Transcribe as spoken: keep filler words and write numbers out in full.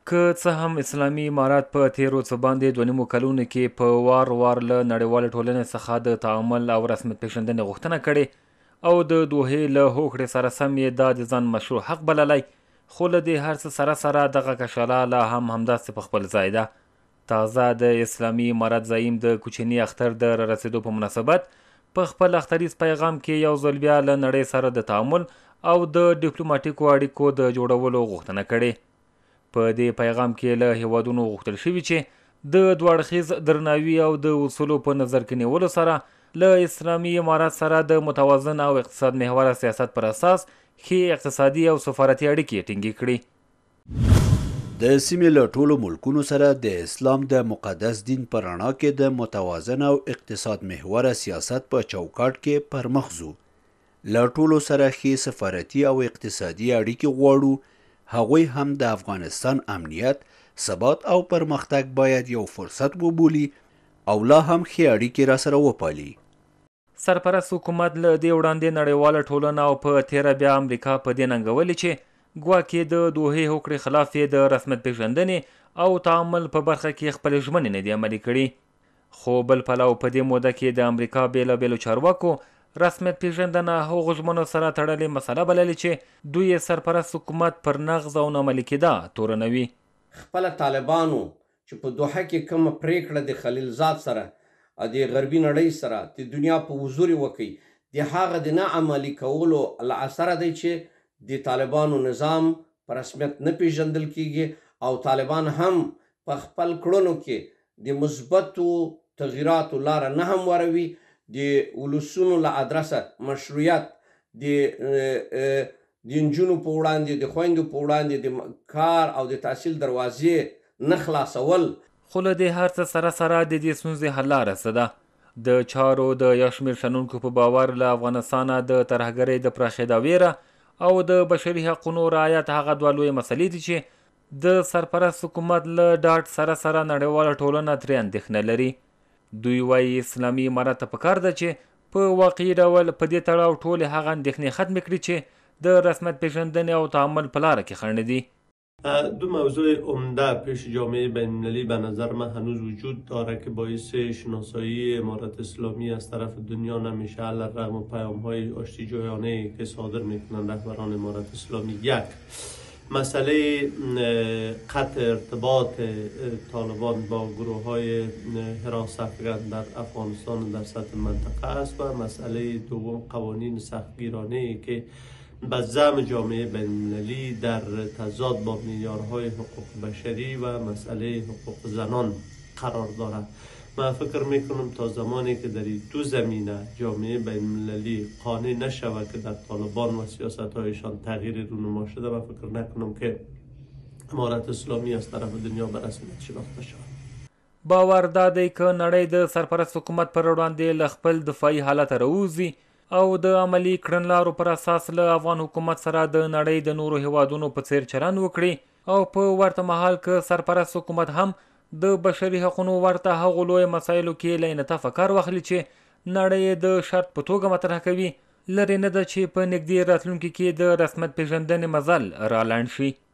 که څه هم اسلامي امارات په تیرو څه باندې دوه نیمو کلونو کې په وار وار له نړیوالې ټولنې څخه د تعامل او رسمیت پېژندنې غوښتنه کړې او د دوحې له هوکړې سره سم یې دا د ځان مشروع حق بللی، خو له دې هر څه سره سره دغه کشاله لا هم همداسې په خپل ځای ده. تازه د اسلامي امارت زعیم د کوچني اختر د رارسېدو په مناسبت په خپل اختریز پیغام کې یو ځل بیا له نړۍ سره د تعامل او د ډیپلوماټیکو اړیکو د جوړولو غوښتنه کړې. په دې پیغام کې له هیوادونو غوښتل شوي چې د دوه اړخیز درناوي او د اصولو په نظر کې نیولو سره له اسلامي امارت سره د متوازن او اقتصاد محوره سیاست پر اساس ښې اقتصادي او سفارتي اړیکې ټینګې کړي. د سیمې له ټولو ملکونو سره د اسلام د مقدس دین په رڼا کې د متوازن او اقتصاد محوره سیاست په چوکاټ کې پرمخ ځو. له ټولو سره ښې سفارتي او اقتصادي اړیکې غواړو. هغوی هم د افغانستان امنیت، ثبات او پرمختګ باید یو فرصت وبولي او لا هم ښې اړیکې راسره وپالي. سرپرست حکومت له دې وړاندې نړیواله ټولنه او په تیره بیا امریکا په دې ننګولې چې ګواکې د دوحې هوکړې خلاف یې د رسمیت پېژندنې او تعامل په برخه کې خپلې ژمنې نه دي عملي کړي. خو بل پلو په دې موده کې د امریکا بېلابېلو چارواکو رسمیت پېژندنه هغو ژمنو سره تړلې مسله بللې چې دوی یې سرپرست حکومت پر نغز او نعملي کېدا تورنوي. خپله طالبانو چې په دوحه کې کومه پرېکړه د خلیلزاد سره او د غربي نړۍ سره د دنیا په حضور وکړي، د هغه د نه عملي کولو له اثره دی چې د طالبانو نظام په رسمیت نه پېژندل کېږي او طالبان هم په خپل کړنو کې د مثبتو تغییراتو لاره نه همواروي. د ولسونو له ادرسه مشروعیت د د نجونو په وړاندې، د خویندو په وړاندې د کار او د تحصیل دروازې نه خلاصول. خو له دې هر څه سره سره د دې ستونزې حل لاره څه ده؟ د چارو د یو شمېر شنونکو په باور له افغانستانه د ترهګرۍ د پراخېدا ویره او د بشري حقونو رعایت هغه دوه لویې مسلې دي چې د سرپرست حکومت له ډاډ سره سره نړیواله ټولنه ترې اندېښنه لري. دوی وایي اسلامي امارت ته پکار ده چې په واقعي ډول په دې تړاو ټولې هغه اندېښنې ختمې کړي چې د رسمیت پېژندنې او تعامل په لاره کې خنډ دي. دو موضوع عمده پیش جامعه بین‌المللی به نظر من هنوز وجود داره که باعث شناسایی امارت اسلامی از طرف دنیا نمیشه، علیرغم پیام‌های آشتی‌جویانه که صادر میکنن رهبران امارت اسلامی. یک، مسئله قطع ارتباط طالبان با گروه های حراس افغان در افغانستان در سطح منطقه است و مسئله دوم قوانین سختگیرانه که به زعم جامعه بین‌المللی در تضاد با معیارهای حقوق بشری و مسئله حقوق زنان قرار دارد. من فکر میکنم تا زمانی که در این دو زمینه جامعه بین‌المللی قانع نشود که در طالبان و سیاست هایشان تغییر رونما شده، من فکر نکنم که امارت اسلامی از طرف دنیا به رسمیت شناخته شود. باور دا دی که نړۍ د سرپرست حکومت پر وړاندې له خپل دفاعي حالت راوځي او د عملي کړنلارو پر اساس له افغان حکومت سره د نړۍ د نورو هیوادونو په څیر چلند وکړي او په ورته مهال که سرپرست حکومت هم د بشري حقونو ورته هغو لویو مسایلو کې له انعطافه کار واخلي چې نړۍ د شرط په توګه مطرح کوي، لرې نه ده چې په نږدې راتلونکي کې د رسمیت پېژندنې مزل رالنډ شي.